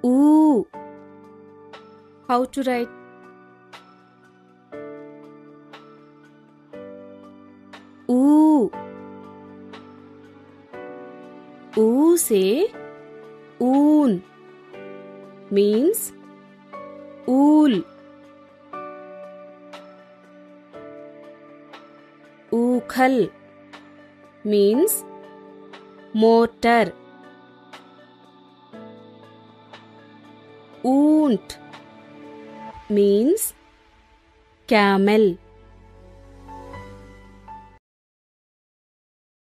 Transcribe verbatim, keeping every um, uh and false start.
oo. How to write oo? Oo से oon means wool. Ookhal means motor. Oont means camel.